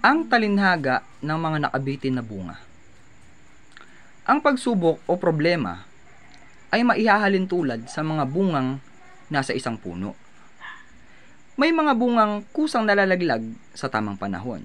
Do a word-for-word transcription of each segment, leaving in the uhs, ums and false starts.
Ang talinhaga ng mga nakabitin na bunga. Ang pagsubok o problema ay maihahalin tulad sa mga bungang nasa isang puno. May mga bungang kusang nalalaglag sa tamang panahon.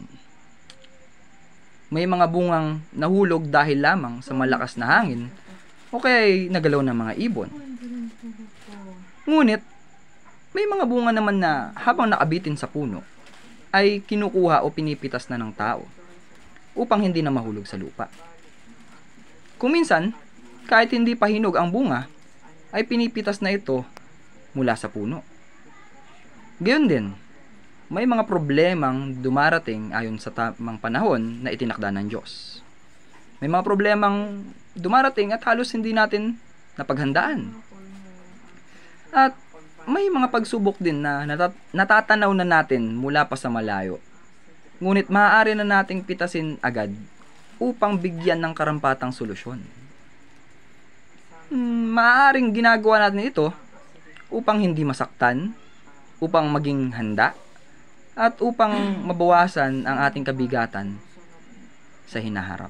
May mga bungang nahulog dahil lamang sa malakas na hangin o kaya nagalaw ng mga ibon. Ngunit, may mga bunga naman na habang nakabitin sa puno, ay kinukuha o pinipitas na ng tao upang hindi na mahulog sa lupa. Kung minsan, kahit hindi pa hinog ang bunga, ay pinipitas na ito mula sa puno. Gayon din, may mga problemang dumarating ayon sa tamang panahon na itinakda ng Diyos. May mga problemang dumarating at halos hindi natin napaghandaan. At may mga pagsubok din na natat- natatanaw na natin mula pa sa malayo. Ngunit maaari na nating pitasin agad upang bigyan ng karampatang solusyon. Hmm, maaaring ginagawa natin ito upang hindi masaktan, upang maging handa, at upang mabawasan ang ating kabigatan sa hinaharap.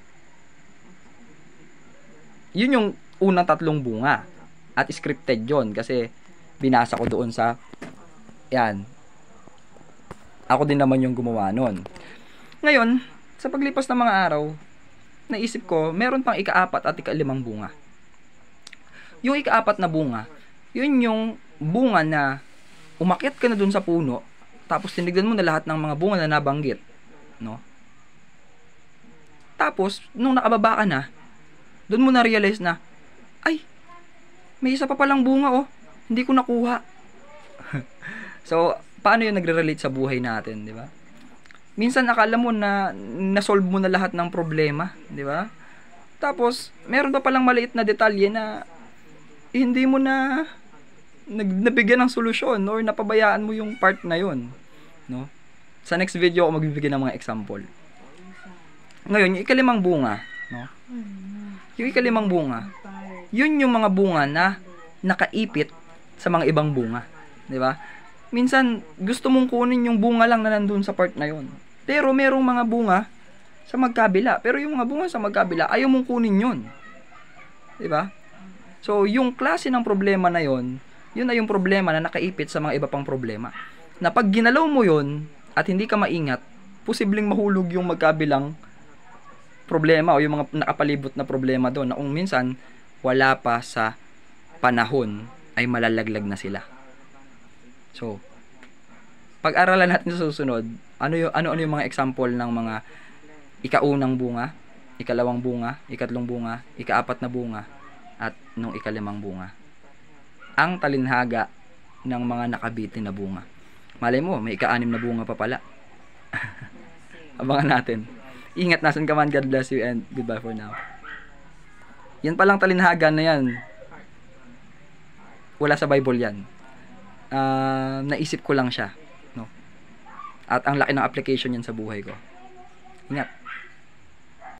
Yun yung unang tatlong bunga. At scripted yon kasi binasa ko doon sa yan. Ako din naman yung gumawa nun. Ngayon, sa paglipas ng mga araw, naisip ko, meron pang ikaapat at ikalimang bunga. Yung ikaapat na bunga, yun yung bunga na umakyat ka na doon sa puno, tapos tinignan mo na lahat ng mga bunga na nabanggit, no? Tapos, nung nakababa ka na, doon mo na-realize na, ay, may isa pa palang bunga, oh. Hindi ko nakuha. So, paano yun nagre-relate sa buhay natin, di ba? Minsan akala mo na na-solve mo na lahat ng problema, di ba? Tapos, meron pa palang maliit na detalye na hindi mo na nag nabigyan ng solusyon or napabayaan mo yung part na yun, no? Sa next video ako magbibigay ng mga example. Ngayon, yung ikalimang bunga, no? Yung ikalimang bunga, yun yung mga bunga na nakaipit sa mga ibang bunga, di ba? Minsan gusto mong kunin yung bunga lang na nandoon sa part na yon. Pero merong mga bunga sa magkabila, pero yung mga bunga sa magkabila ayaw mong kunin yon. Di ba? So, yung klase ng problema na yon, yun ay yung problema na nakaipit sa mga iba pang problema. Na pag ginalaw mo yon at hindi ka maingat, posibleng mahulog yung magkabilang problema o yung mga nakapalibot na problema doon na kung minsan wala pa sa panahon ay malalaglag na sila. So, pag-aralan natin sa susunod, ano yung ano-ano yung mga example ng mga ikaunang bunga, ikalawang bunga, ikatlong bunga, ikaapat na bunga, at nung ikalimang bunga. Ang talinhaga ng mga nakabitin na bunga. Malay mo, may ika-anim na bunga pa pala. Abangan natin. Ingat, nasan ka man, God bless you, and goodbye for now. Yan palang talinhaga na yan. Wala sa Bible yan. Uh, naisip ko lang siya, no? At ang laki ng application yan sa buhay ko. Ingat.